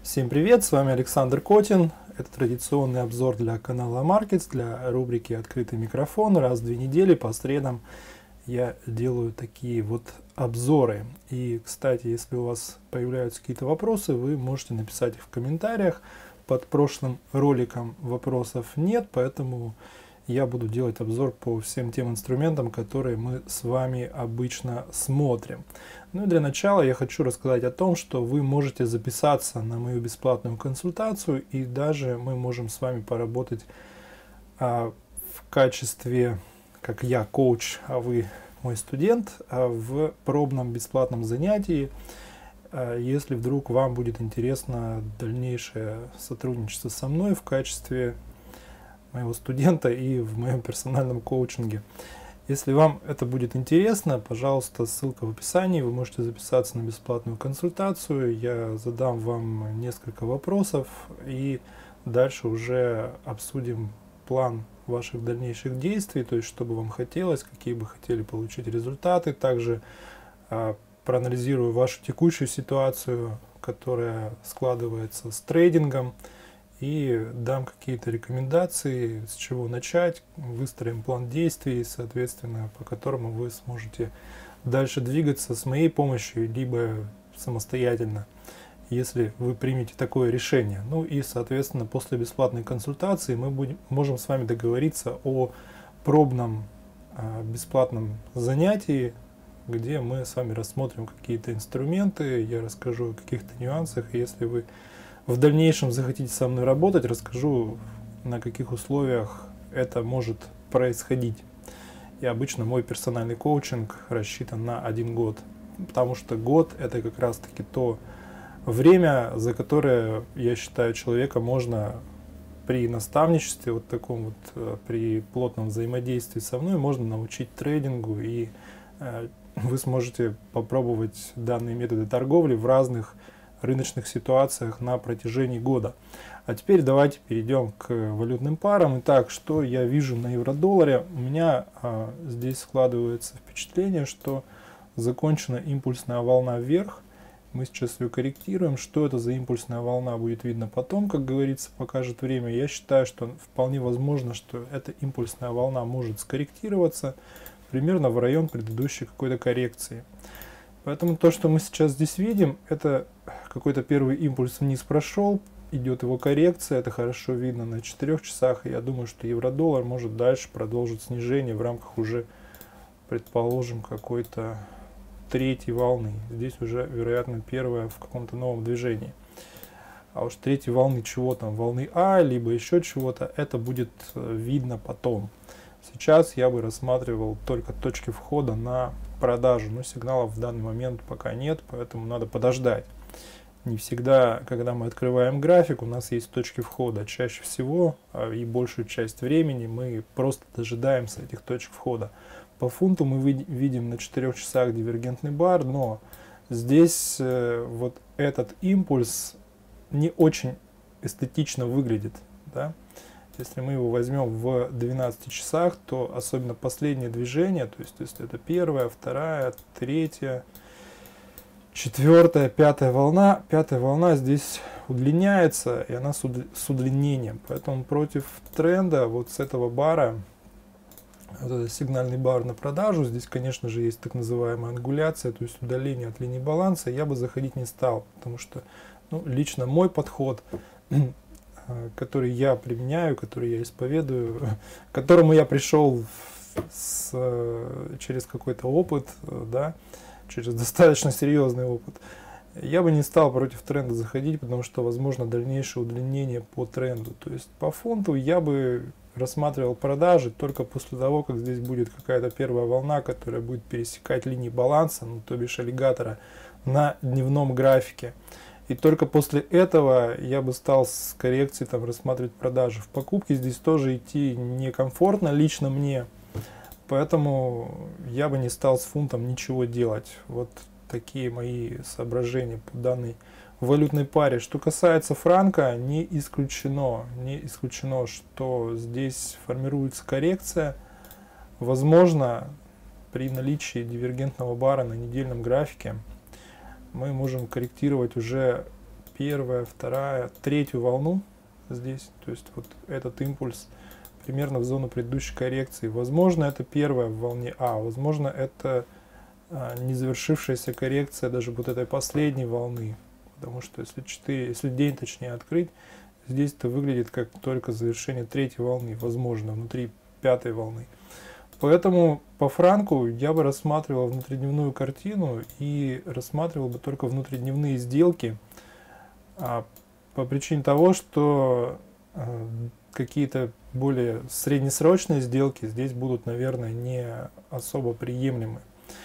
Всем привет, с вами Александр Котин. Это традиционный обзор для канала Markets, для рубрики «Открытый микрофон». Раз в 2 недели по средам я делаю такие вот обзоры. И, кстати, если у вас появляются какие-то вопросы, вы можете написать их в комментариях. Под прошлым роликом вопросов нет, поэтому я буду делать обзор по всем тем инструментам, которые мы с вами обычно смотрим. Ну и для начала я хочу рассказать о том, что вы можете записаться на мою бесплатную консультацию, и даже мы можем с вами поработать в качестве, как я коуч, а вы мой студент, в пробном бесплатном занятии. Если вдруг вам будет интересно дальнейшее сотрудничество со мной в качестве моего студента и в моем персональном коучинге. Если вам это будет интересно, пожалуйста, ссылка в описании, вы можете записаться на бесплатную консультацию, я задам вам несколько вопросов и дальше уже обсудим план ваших дальнейших действий, то есть что бы вам хотелось, какие бы хотели получить результаты. Также проанализирую вашу текущую ситуацию, которая складывается с трейдингом, и дам какие-то рекомендации, с чего начать, выстроим план действий, соответственно, по которому вы сможете дальше двигаться с моей помощью, либо самостоятельно, если вы примете такое решение. Ну и, соответственно, после бесплатной консультации мы можем с вами договориться о пробном бесплатном занятии, где мы с вами рассмотрим какие-то инструменты, я расскажу о каких-то нюансах, и если вы в дальнейшем захотите со мной работать, расскажу, на каких условиях это может происходить. И обычно мой персональный коучинг рассчитан на 1 год, потому что год – это как раз-таки то время, за которое, я считаю, человека можно при наставничестве, вот таком вот, при плотном взаимодействии со мной, можно научить трейдингу, и вы сможете попробовать данные методы торговли в разных рыночных ситуациях на протяжении года. А теперь давайте перейдем к валютным парам. Итак, что я вижу на евро-долларе? У меня здесь складывается впечатление, что закончена импульсная волна вверх. Мы сейчас ее корректируем. Что это за импульсная волна, будет видно потом, как говорится, покажет время. Я считаю, что вполне возможно, что эта импульсная волна может скорректироваться примерно в район предыдущей какой-то коррекции. Поэтому то, что мы сейчас здесь видим, это какой-то первый импульс вниз прошел, идет его коррекция, это хорошо видно на 4 часах. И я думаю, что евро-доллар может дальше продолжить снижение в рамках уже, предположим, какой-то третьей волны. Здесь уже, вероятно, первая в каком-то новом движении. А уж третьей волны чего там, волны А, либо еще чего-то, это будет видно потом. Сейчас я бы рассматривал только точки входа на продажу, но сигналов в данный момент пока нет, поэтому надо подождать. Не всегда, когда мы открываем график, у нас есть точки входа. Чаще всего и большую часть времени мы просто дожидаемся этих точек входа. По фунту мы видим на 4 часах дивергентный бар, но здесь вот этот импульс не очень эстетично выглядит, да? Если мы его возьмем в 12 часах, то особенно последнее движение, то есть если это первая, вторая, третья, четвертая, пятая волна здесь удлиняется, и она с удлинением. Поэтому против тренда вот с этого бара, вот этот сигнальный бар на продажу, здесь, конечно же, есть так называемая ангуляция, то есть удаление от линии баланса, я бы заходить не стал, потому что лично мой подход, который я применяю, который я исповедую, к которому я пришел через какой-то опыт, да, через достаточно серьезный опыт, я бы не стал против тренда заходить, потому что возможно дальнейшее удлинение по тренду. То есть по фунту я бы рассматривал продажи только после того, как здесь будет какая-то первая волна, которая будет пересекать линии баланса, то бишь аллигатора, на дневном графике. И только после этого я бы стал с коррекцией рассматривать продажи. В покупке здесь тоже идти некомфортно лично мне, поэтому я бы не стал с фунтом ничего делать. Вот такие мои соображения по данной валютной паре. Что касается франка, не исключено, что здесь формируется коррекция. Возможно, при наличии дивергентного бара на недельном графике мы можем корректировать уже первая, вторая, третью волну здесь. То есть вот этот импульс примерно в зону предыдущей коррекции. Возможно, это первая в волне А, возможно, это не завершившаяся коррекция даже вот этой последней волны. Потому что если день точнее открыть, здесь это выглядит как только завершение третьей волны, возможно, внутри пятой волны. Поэтому по франку я бы рассматривал внутридневную картину и рассматривал бы только внутридневные сделки по причине того, что какие-то более среднесрочные сделки здесь будут, наверное, не особо приемлемы.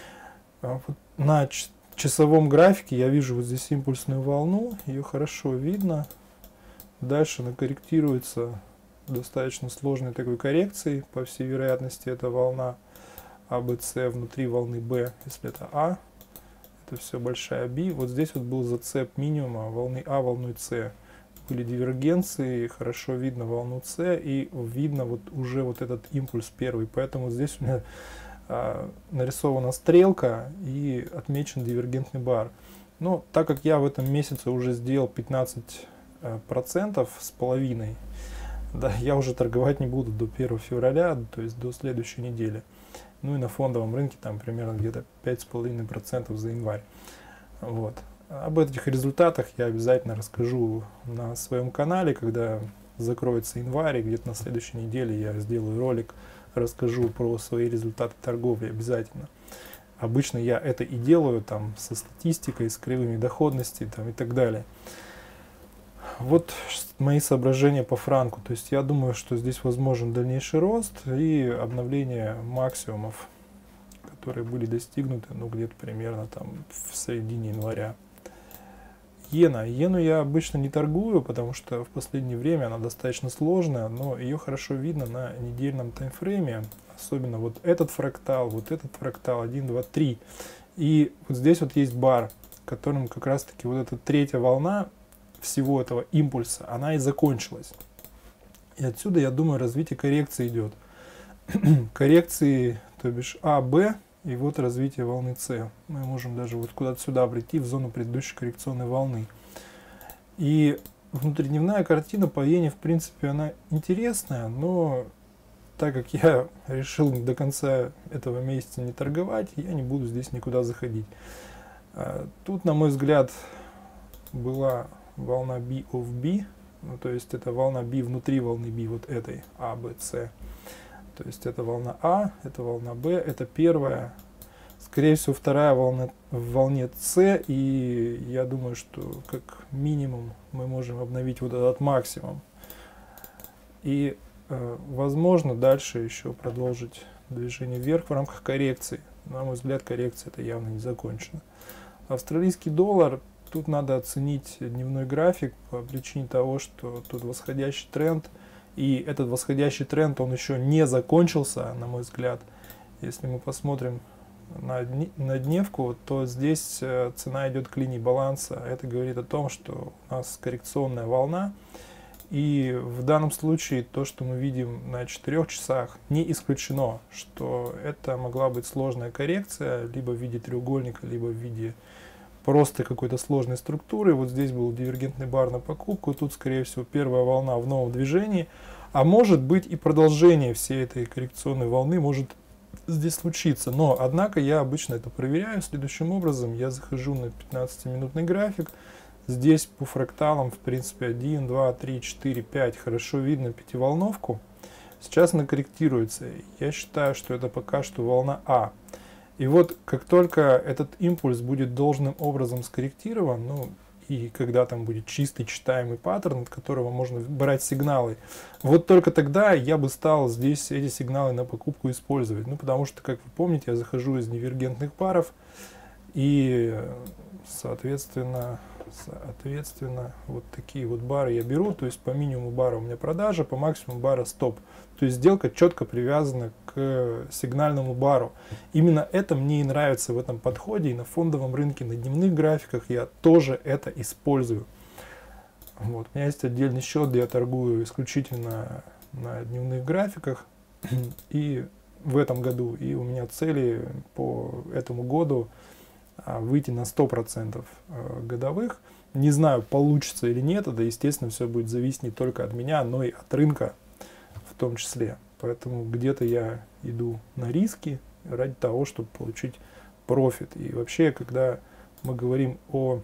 На часовом графике я вижу вот здесь импульсную волну, ее хорошо видно. Дальше она корректируется достаточно сложной такой коррекцией. По всей вероятности, это волна АБЦ внутри волны Б, если это А. Это все большая B. Вот здесь вот был зацеп минимума волны А, волной С. Были дивергенции, хорошо видно волну С и видно вот уже вот этот импульс первый. Поэтому здесь у меня нарисована стрелка и отмечен дивергентный бар. Но так как я в этом месяце уже сделал 15% с половиной, да, я уже торговать не буду до 1 февраля, то есть до следующей недели. Ну и на фондовом рынке там примерно где-то 5,5% за январь. Вот. Об этих результатах я обязательно расскажу на своем канале, когда закроется январь, и где-то на следующей неделе я сделаю ролик, расскажу про свои результаты торговли обязательно. Обычно я это и делаю там со статистикой, с кривыми доходности там, и так далее. Вот мои соображения по франку. То есть я думаю, что здесь возможен дальнейший рост и обновление максимумов, которые были достигнуты, ну, где-то примерно там в середине января. Иену я обычно не торгую, потому что в последнее время она достаточно сложная, но ее хорошо видно на недельном таймфрейме. Особенно вот этот фрактал, 1, 2, 3. И вот здесь вот есть бар, которым как раз таки вот эта третья волна всего этого импульса, она и закончилась. И отсюда, я думаю, развитие коррекции идет. Коррекции, то бишь А, Б, и вот развитие волны С. Мы можем даже вот куда-то сюда прийти, в зону предыдущей коррекционной волны. И внутридневная картина по иене, в принципе, она интересная, но так как я решил до конца этого месяца не торговать, я не буду здесь никуда заходить. Тут, на мой взгляд, была волна B of B, ну, то есть это волна B внутри волны B, вот этой А, Б, С. То есть это волна А, это волна Б, это первая, скорее всего, вторая волна в волне С, и я думаю, что как минимум мы можем обновить вот этот максимум. И возможно дальше еще продолжить движение вверх в рамках коррекции. На мой взгляд, коррекция это явно не закончена. Австралийский доллар, тут надо оценить дневной график по причине того, что тут восходящий тренд. И этот восходящий тренд, он еще не закончился, на мой взгляд. Если мы посмотрим на дневку, то здесь цена идет к линии баланса. Это говорит о том, что у нас коррекционная волна. И в данном случае то, что мы видим на 4 часах, не исключено, что это могла быть сложная коррекция, либо в виде треугольника, либо в виде просто какой-то сложной структуры. Вот здесь был дивергентный бар на покупку, тут, скорее всего, первая волна в новом движении, а может быть и продолжение всей этой коррекционной волны может здесь случиться. Но, однако, я обычно это проверяю следующим образом. Я захожу на 15-минутный график. Здесь по фракталам, в принципе, 1, 2, 3, 4, 5 хорошо видно пятиволновку. Сейчас она корректируется. Я считаю, что это пока что волна А. И вот как только этот импульс будет должным образом скорректирован, ну и когда там будет чистый читаемый паттерн, от которого можно брать сигналы, вот только тогда я бы стал здесь эти сигналы на покупку использовать. Ну потому что, как вы помните, я захожу из дивергентных паров и соответственно вот такие вот бары я беру, то есть по минимуму бара у меня продажа, по максимуму бара стоп. То есть сделка четко привязана к сигнальному бару. Именно это мне и нравится в этом подходе, и на фондовом рынке, на дневных графиках я тоже это использую. Вот. У меня есть отдельный счет, где я торгую исключительно на дневных графиках и в этом году. И у меня цели по этому году выйти на 100% годовых. Не знаю, получится или нет, это, естественно, все будет зависеть не только от меня, но и от рынка в том числе. Поэтому где-то я иду на риски ради того, чтобы получить профит. И вообще, когда мы говорим о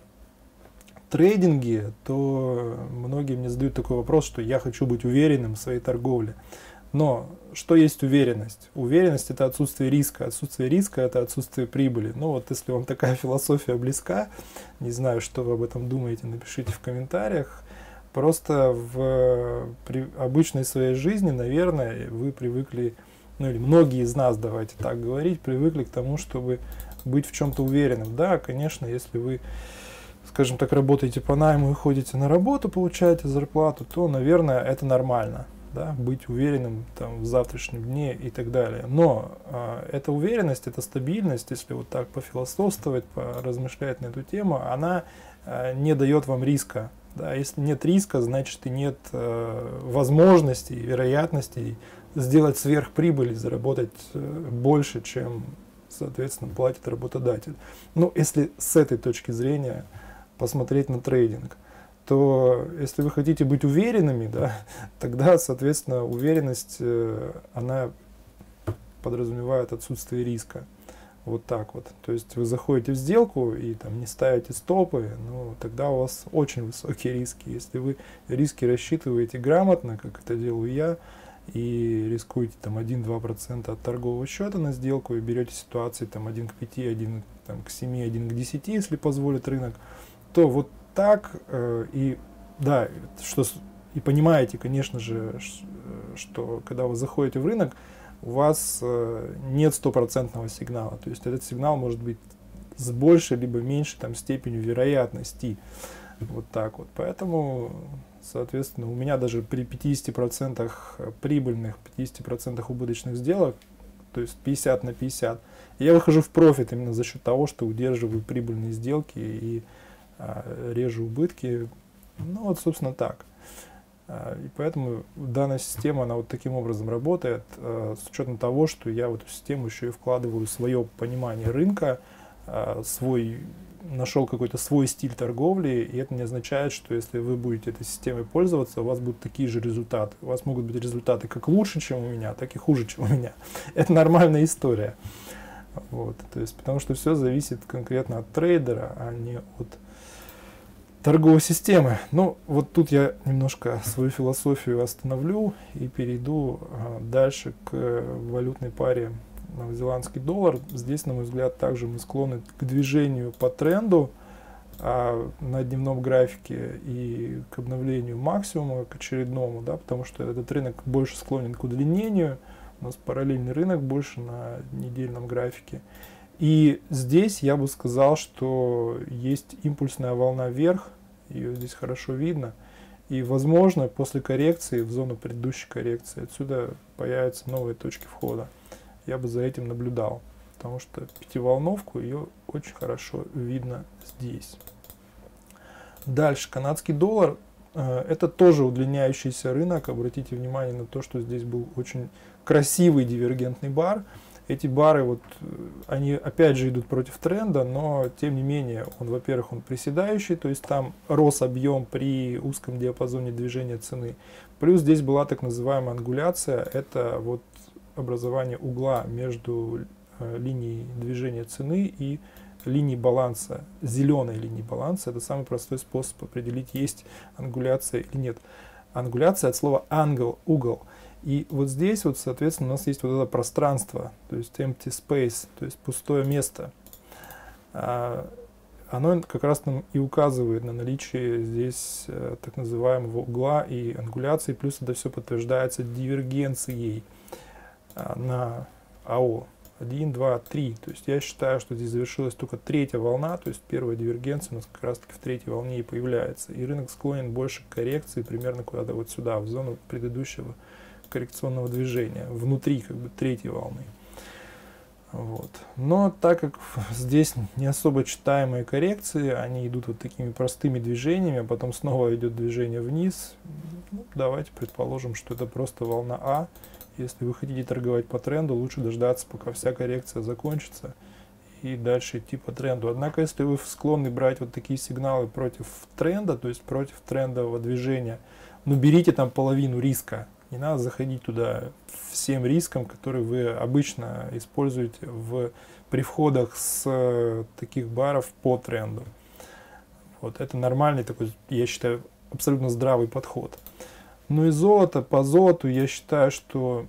трейдинге, то многие мне задают такой вопрос, что я хочу быть уверенным в своей торговле. Но что есть уверенность? Уверенность – это отсутствие риска. Отсутствие риска – это отсутствие прибыли. Ну вот если вам такая философия близка, не знаю, что вы об этом думаете, напишите в комментариях. Просто в обычной своей жизни, наверное, вы привыкли, ну или многие из нас, давайте так говорить, привыкли к тому, чтобы быть в чем-то уверенным. Да, конечно, если вы, скажем так, работаете по найму и ходите на работу, получаете зарплату, то, наверное, это нормально. Да, быть уверенным там, в завтрашнем дне и так далее. Но эта уверенность, эта стабильность, если вот так пофилософствовать, поразмышлять на эту тему, она не дает вам риска. Да? Если нет риска, значит и нет возможностей, вероятностей сделать сверхприбыль, заработать больше, чем, соответственно, платит работодатель. Ну, если с этой точки зрения посмотреть на трейдинг, то если вы хотите быть уверенными, да, тогда, соответственно, уверенность, она подразумевает отсутствие риска. Вот так вот. То есть вы заходите в сделку и там не ставите стопы, ну, тогда у вас очень высокие риски. Если вы риски рассчитываете грамотно, как это делаю я, и рискуете там 1-2% от торгового счета на сделку и берете ситуации там 1 к 5, 1 там, к 7, 1 к 10, если позволит рынок, то вот так, и да, что, и понимаете, конечно же, что когда вы заходите в рынок, у вас нет стопроцентного сигнала. То есть этот сигнал может быть с большей либо меньшей там, степенью вероятности. Вот так вот. Поэтому, соответственно, у меня даже при 50% прибыльных, 50% убыточных сделок, то есть 50 на 50, я выхожу в профит именно за счет того, что удерживаю прибыльные сделки и режу убытки. Ну вот, собственно, так. И поэтому данная система, она вот таким образом работает, с учетом того, что я в эту систему еще и вкладываю свое понимание рынка, нашел какой-то свой стиль торговли, и это не означает, что если вы будете этой системой пользоваться, у вас будут такие же результаты. У вас могут быть результаты как лучше, чем у меня, так и хуже, чем у меня. Это нормальная история. Вот. То есть, потому что все зависит конкретно от трейдера, а не от торговой системы. Ну, вот тут я немножко свою философию остановлю и перейду дальше к валютной паре новозеландский доллар. Здесь, на мой взгляд, также мы склонны к движению по тренду на дневном графике и к обновлению максимума, к очередному, да, потому что этот рынок больше склонен к удлинению. У нас параллельный рынок больше на недельном графике. И здесь я бы сказал, что есть импульсная волна вверх, ее здесь хорошо видно. И, возможно, после коррекции, в зону предыдущей коррекции, отсюда появятся новые точки входа. Я бы за этим наблюдал, потому что пятиволновку ее очень хорошо видно здесь. Дальше, канадский доллар. Это тоже удлиняющийся рынок. Обратите внимание на то, что здесь был очень красивый дивергентный бар. Эти бары, вот, они опять же идут против тренда, но тем не менее, во-первых, он приседающий, то есть там рос объем при узком диапазоне движения цены. Плюс здесь была так называемая ангуляция, это вот образование угла между линией движения цены и линией баланса, зеленой линией баланса. Это самый простой способ определить, есть ангуляция или нет. Ангуляция от слова angle, угол. И вот здесь, вот, соответственно, у нас есть вот это пространство, то есть empty space, то есть пустое место. Оно как раз нам и указывает на наличие здесь так называемого угла и ангуляции, плюс это все подтверждается дивергенцией на АО 1, 2, 3. То есть я считаю, что здесь завершилась только третья волна, то есть первая дивергенция у нас как раз таки в третьей волне и появляется. И рынок склонен больше к коррекции, примерно куда-то вот сюда, в зону предыдущего коррекционного движения, внутри как бы третьей волны. Вот. Но так как здесь не особо читаемые коррекции, они идут вот такими простыми движениями, а потом снова идет движение вниз, ну, давайте предположим, что это просто волна А. Если вы хотите торговать по тренду, лучше дождаться, пока вся коррекция закончится, и дальше идти по тренду. Однако, если вы склонны брать вот такие сигналы против тренда, то есть против трендового движения, ну берите там половину риска. Не надо заходить туда всем риском, который вы обычно используете при входах с таких баров по тренду. Вот это нормальный такой, я считаю, абсолютно здравый подход. Ну и золото, по золоту я считаю, что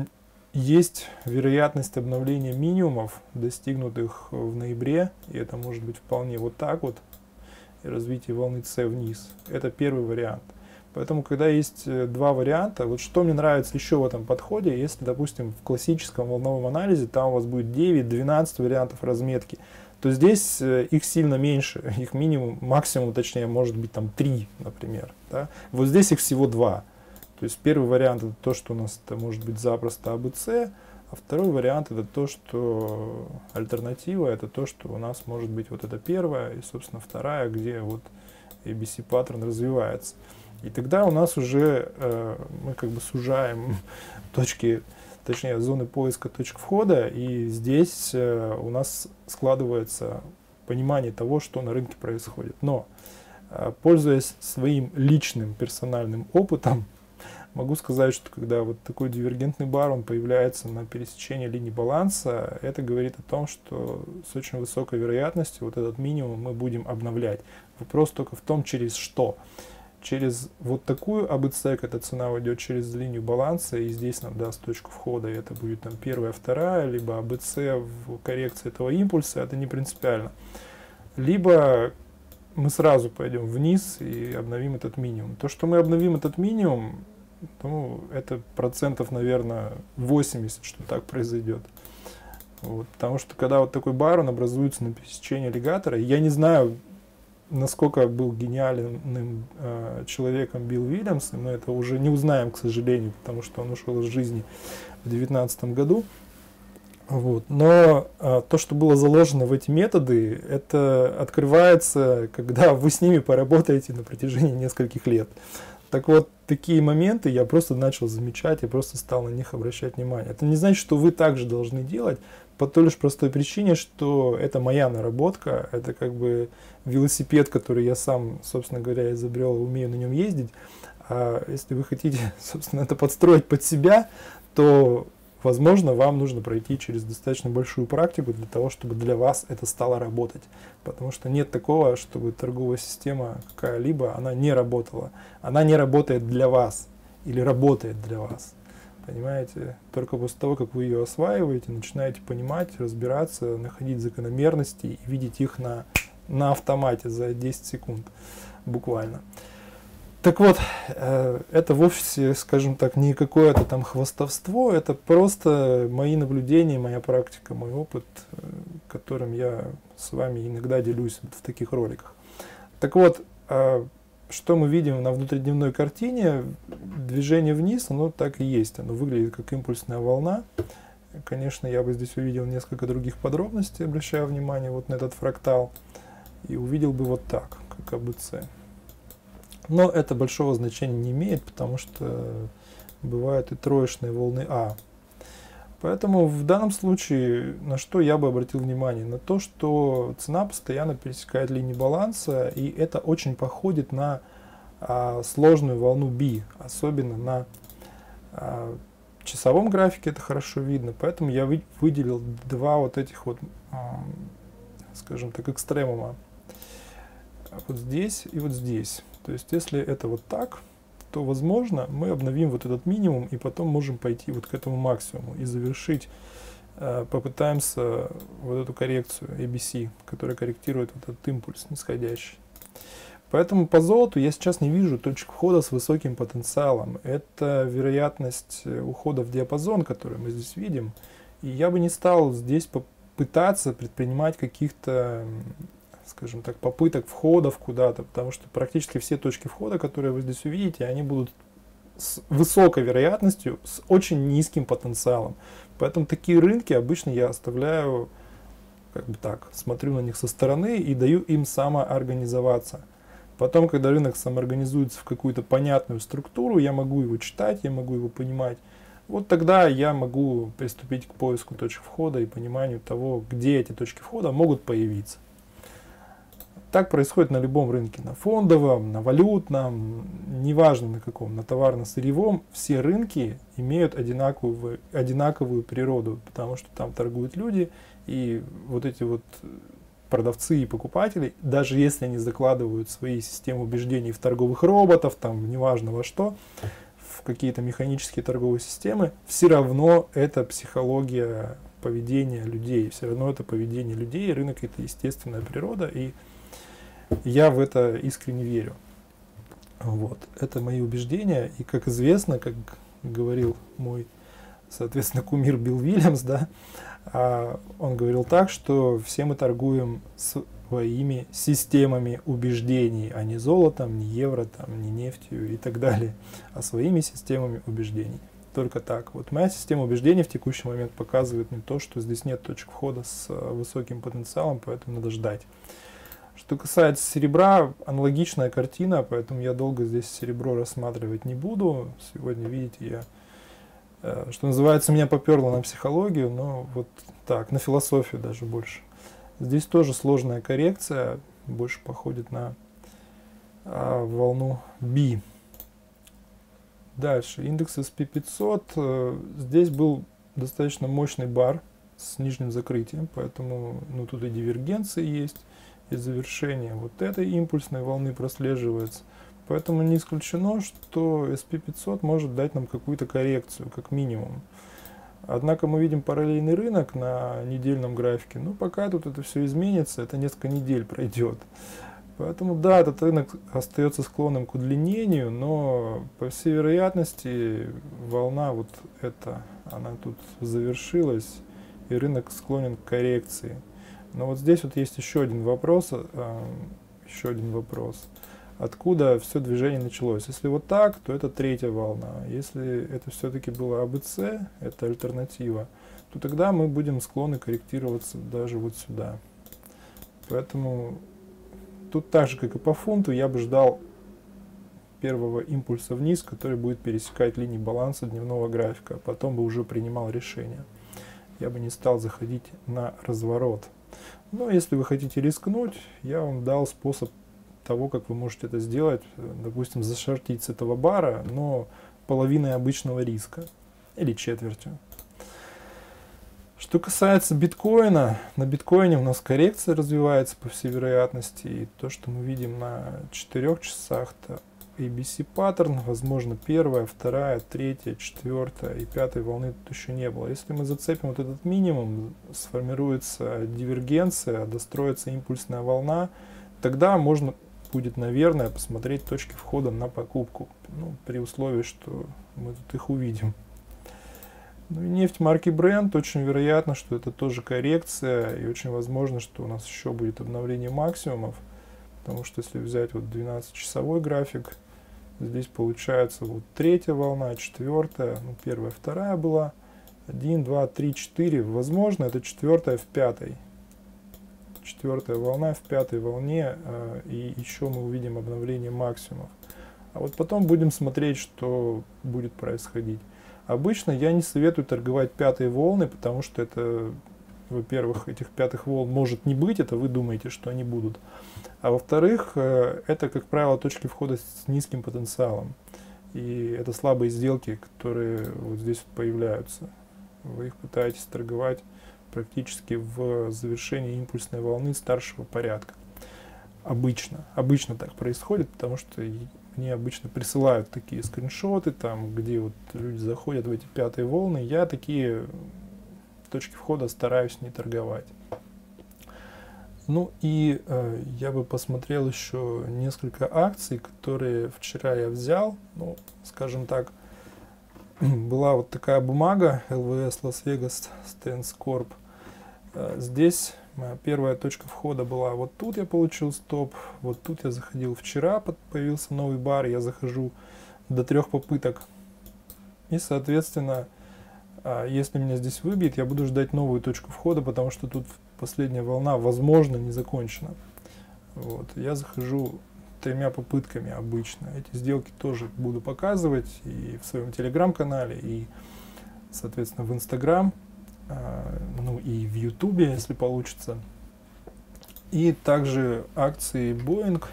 есть вероятность обновления минимумов, достигнутых в ноябре, и это может быть вполне вот так вот, и развитие волны С вниз. Это первый вариант. Поэтому, когда есть два варианта, вот что мне нравится еще в этом подходе, если, допустим, в классическом волновом анализе там у вас будет 9-12 вариантов разметки, то здесь их сильно меньше, их минимум, максимум, точнее, может быть там 3, например. Да? Вот здесь их всего 2. То есть первый вариант это то, что у нас это может быть запросто АБЦ, а второй вариант это то, что альтернатива, это то, что у нас может быть вот это первая и, собственно, вторая, где вот ABC паттерн развивается. И тогда у нас уже мы как бы сужаем точки, точнее зоны поиска точек входа, и здесь у нас складывается понимание того, что на рынке происходит. Но, пользуясь своим личным персональным опытом, могу сказать, что когда вот такой дивергентный бар, он появляется на пересечении линий баланса, это говорит о том, что с очень высокой вероятностью вот этот минимум мы будем обновлять. Вопрос только в том, через что. Через вот такую АБЦ, когда цена уйдет через линию баланса, и здесь нам даст точку входа, и это будет там первая, вторая, либо АБЦ в коррекции этого импульса, это не принципиально. Либо мы сразу пойдем вниз и обновим этот минимум. То, что мы обновим этот минимум, ну, это процентов, наверное, 80, что так произойдет. Вот, потому что когда вот такой бар, он образуется на пересечении аллигатора, я не знаю, насколько был гениальным человеком Билл Вильямс, мы это уже не узнаем, к сожалению, потому что он ушел из жизни в 2019 году. Вот. Но то, что было заложено в эти методы, это открывается, когда вы с ними поработаете на протяжении нескольких лет. Так вот, такие моменты я просто начал замечать, я просто стал на них обращать внимание. Это не значит, что вы также должны делать, по той лишь простой причине, что это моя наработка, это как бы велосипед, который я сам, собственно говоря, изобрел, умею на нем ездить. А если вы хотите, собственно, это подстроить под себя, то, возможно, вам нужно пройти через достаточно большую практику для того, чтобы для вас это стало работать. Потому что нет такого, чтобы торговая система какая-либо, она не работала. Она не работает для вас или работает для вас. Понимаете? Только после того, как вы ее осваиваете, начинаете понимать, разбираться, находить закономерности и видеть их на автомате за 10 секунд буквально. Так вот, это вовсе, скажем так, не какое-то там хвастовство, это просто мои наблюдения, моя практика, мой опыт, которым я с вами иногда делюсь в таких роликах. Так вот, что мы видим на внутридневной картине, движение вниз, оно так и есть, оно выглядит как импульсная волна. Конечно, я бы здесь увидел несколько других подробностей, обращая внимание вот на этот фрактал, и увидел бы вот так, как АБЦ. Но это большого значения не имеет, потому что бывают и троечные волны А. Поэтому в данном случае на что я бы обратил внимание? На то, что цена постоянно пересекает линии баланса, и это очень походит на сложную волну B, особенно на часовом графике это хорошо видно. Поэтому я выделил два вот этих вот, скажем так, экстремума. Вот здесь и вот здесь. То есть если это вот так, то, возможно, мы обновим вот этот минимум и потом можем пойти вот к этому максимуму и завершить, попытаемся вот эту коррекцию ABC, которая корректирует вот этот импульс нисходящий. Поэтому по золоту я сейчас не вижу точек входа с высоким потенциалом. Это вероятность ухода в диапазон, который мы здесь видим. И я бы не стал здесь попытаться предпринимать каких-то, скажем так, попыток входов куда-то, потому что практически все точки входа, которые вы здесь увидите, они будут с высокой вероятностью, с очень низким потенциалом. Поэтому такие рынки обычно я оставляю, как бы так, смотрю на них со стороны и даю им самоорганизоваться. Потом, когда рынок самоорганизуется в какую-то понятную структуру, я могу его читать, я могу его понимать, Вот тогда я могу приступить к поиску точек входа и пониманию того, где эти точки входа могут появиться. Так происходит на любом рынке, на фондовом, на валютном, неважно на каком, на товарно-сырьевом. Все рынки имеют одинаковую природу, потому что там торгуют люди, и вот эти вот продавцы и покупатели, даже если они закладывают свои системы убеждений в торговых роботов, там неважно во что, в какие-то механические торговые системы, все равно это психология поведения людей, все равно это поведение людей, рынок — это естественная природа, и я в это искренне верю. Вот. Это мои убеждения. И, как известно, как говорил мой, соответственно, кумир Билл Вильямс, да, он говорил так, что все мы торгуем своими системами убеждений, а не золотом, не евро, там, не нефтью и так далее, а своими системами убеждений. Только так. Вот моя система убеждений в текущий момент показывает мне то, что здесь нет точек входа с высоким потенциалом, поэтому надо ждать. Что касается серебра, аналогичная картина, поэтому я долго здесь серебро рассматривать не буду. Сегодня, видите, что называется, меня поперло на психологию, но вот так, на философию даже больше. Здесь тоже сложная коррекция, больше походит на волну B. Дальше, индекс SP 500. Здесь был достаточно мощный бар с нижним закрытием, поэтому тут и дивергенции есть. И завершение вот этой импульсной волны прослеживается. Поэтому не исключено, что SP 500 может дать нам какую-то коррекцию, как минимум. Однако мы видим параллельный рынок на недельном графике. Пока тут это все изменится, это несколько недель пройдет. Поэтому да, этот рынок остается склонным к удлинению, но по всей вероятности волна вот эта, она тут завершилась, и рынок склонен к коррекции. Но вот здесь вот есть еще один вопрос. Откуда все движение началось? Если вот так, то это третья волна. Если это все-таки было АБЦ, это альтернатива, то тогда мы будем склонны корректироваться даже вот сюда. Поэтому тут так же, как и по фунту, я бы ждал первого импульса вниз, который будет пересекать линии баланса дневного графика, а потом бы уже принимал решение. Я бы не стал заходить на разворот. Но если вы хотите рискнуть, я вам дал способ того, как вы можете это сделать. Допустим, зашортить с этого бара, но половиной обычного риска или четвертью. Что касается биткоина, на биткоине у нас коррекция развивается по всей вероятности. И то, что мы видим на 4 часах, это ABC паттерн, возможно, первая, вторая, третья, четвертая и пятая волны тут еще не было. Если мы зацепим вот этот минимум, сформируется дивергенция, достроится импульсная волна, тогда можно будет, наверное, посмотреть точки входа на покупку, при условии, что мы тут их увидим. И нефть марки Brent, очень вероятно, что это тоже коррекция, и очень возможно, что у нас еще будет обновление максимумов. Потому что если взять вот 12-часовой график, здесь получается вот третья волна, четвертая, первая, вторая была, 1, 2, 3, 4, возможно, это четвертая в пятой. Четвертая волна в пятой волне, и еще мы увидим обновление максимумов. А вот потом будем смотреть, что будет происходить. Обычно я не советую торговать пятые волны, потому что это, во-первых, этих пятых волн может не быть, это вы думаете, что они будут. А во-вторых, это, как правило, точки входа с низким потенциалом. И это слабые сделки, которые вот здесь вот появляются. Вы их пытаетесь торговать практически в завершении импульсной волны старшего порядка. Обычно так происходит, потому что мне обычно присылают такие скриншоты, там, где вот люди заходят в эти пятые волны. Я такие точки входа стараюсь не торговать. Я бы посмотрел еще несколько акций, которые вчера я взял. Скажем так, была вот такая бумага LVS Las Vegas Stands Corp. Здесь моя первая точка входа была вот тут, я получил стоп. Вот тут я заходил вчера, появился новый бар, я захожу до 3 попыток. И, соответственно, если меня здесь выбьет, я буду ждать новую точку входа, потому что тут последняя волна, возможно, не закончена. Вот. Я захожу 3 попытками обычно. Эти сделки тоже буду показывать и в своем телеграм-канале, и соответственно, в Instagram, ну и в YouTube, если получится. И также акции Boeing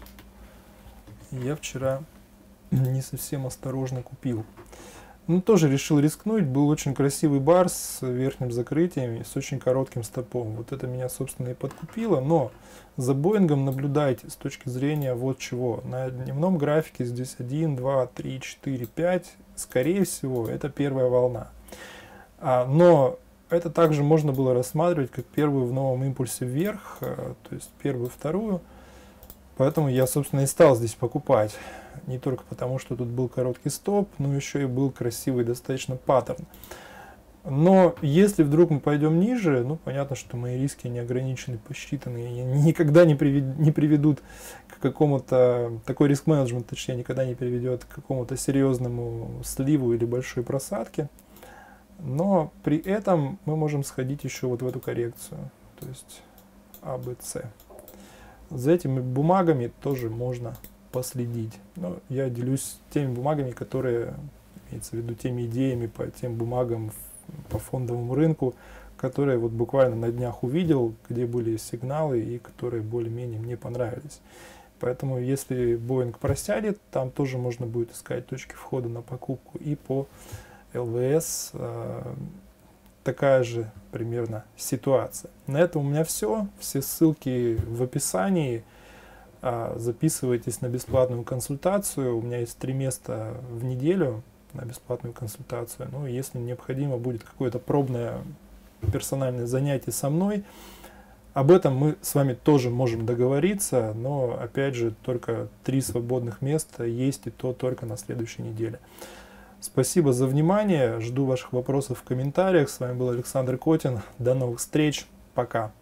я вчера не совсем осторожно купил. Ну, тоже решил рискнуть. Был очень красивый бар с верхним закрытием и с очень коротким стопом. Вот это меня, собственно, и подкупило. Но за Боингом наблюдайте с точки зрения вот чего. На дневном графике здесь 1, 2, 3, 4, 5. Скорее всего, это первая волна. Но это также можно было рассматривать как первую в новом импульсе вверх, то есть первую, вторую. Поэтому я, собственно, и стал здесь покупать. Не только потому, что тут был короткий стоп, но еще и был красивый достаточно паттерн. Но если вдруг мы пойдем ниже, ну, понятно, что мои риски не ограничены, посчитаны, и никогда не приведут к какому-то, такой риск-менеджмент, точнее, никогда не приведет к какому-то серьезному сливу или большой просадке. Но при этом мы можем сходить еще вот в эту коррекцию, то есть ABC. За этими бумагами тоже можно последить. Но я делюсь теми бумагами, которые, имеется в виду теми идеями по тем бумагам по фондовому рынку, которые вот буквально на днях увидел, где были сигналы и которые более-менее мне понравились. Поэтому если Boeing просядет, там тоже можно будет искать точки входа на покупку. И по ЛВС такая же примерно ситуация. На этом у меня все. Все ссылки в описании. Записывайтесь на бесплатную консультацию. У меня есть 3 места в неделю на бесплатную консультацию. Ну, если необходимо будет какое-то пробное персональное занятие со мной, об этом мы с вами тоже можем договориться, но, опять же, только 3 свободных места есть, и то только на следующей неделе. Спасибо за внимание. Жду ваших вопросов в комментариях. С вами был Александр Котин. До новых встреч. Пока.